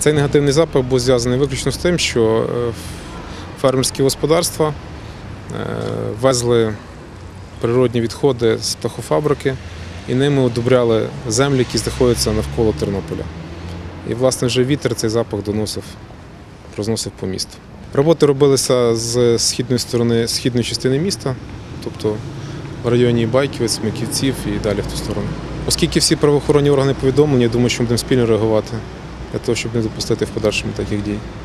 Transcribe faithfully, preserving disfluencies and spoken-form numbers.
Цей негативний запах був зв'язаний виключно з тим, що фермерські господарства везли природні відходи з птахофабрики і ними удобряли землі, які знаходяться навколо Тернополя. І, власне, вже вітер цей запах доносив, розносив по місту. Роботи робилися з східної сторони, східної частини міста, тобто в районі Байківець, Миківців і далі в ту сторону. Оскільки всі правоохоронні органи повідомлені, я думаю, що ми будемо спільно реагувати для того, щоб не допустити в подальшому таких дій.